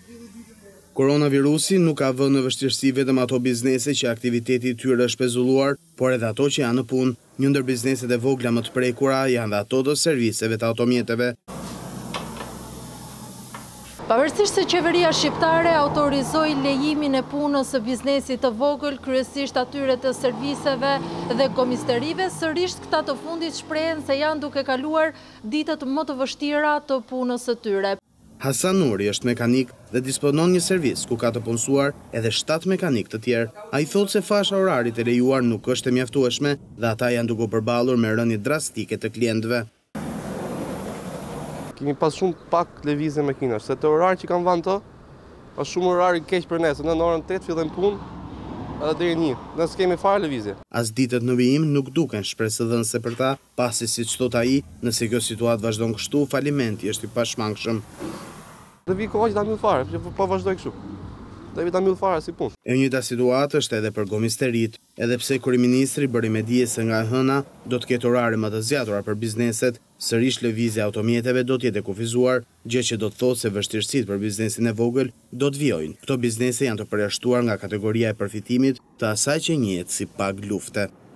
Koronavirusi nuk ka vënë në vështirësi vetëm ato biznese që aktiviteti i tyre është pezulluar, por edhe ato që janë në punë. Një ndër bizneset e vogla më të prekura janë dhe ato të serviseve të automjeteve. Pavarësisht se qeveria shqiptare autorizoi lejimin e punës së biznesit të vogël, kryesisht atyre të serviseve dhe komisarive, sërish këta të fundit shprehen se janë duke kaluar ditët më të vështira të punës së tyre. Hasan Nuri është mekanik dhe disponon një servis ku ka të punësuar edhe 7 mekanik të tjerë. Ai thotë se fasha orarit e lejuar nuk është e mjaftueshme dhe ata janë duke u përballur me rënje drastike të klientëve. Kemi pas shumë pak lëvizje makinash, se të orari që kanë vënë të, është shumë orari keq për ne, se në orën 8 fillojmë punë edhe deri 1, ne s'kemi fare lëvizje. As ditët në vijim nuk duken shpresëdhënëse për ta, pasi siç thot ai, nëse kjo situatë vazhdon kështu, falimenti është i pashmangshëm. Dhe vi kohë që ta mbyll fare, që po vazhdoj kështu. Dhe vi ta mbyll fare si punë. E njëjta situatë është edhe për gomisterit, edhe pse kryeministri bëri me dije se nga e hëna do të ketë orare më të zgjatura për bizneset, sërish lëvizja e automjeteve do të jetë kufizuar, gjë që do të thotë se vështirësitë për biznesin e vogël do të vijojnë. Këto biznese janë të përjashtuar nga kategoria e përfitimit të asaj që njihet si pagë lufte.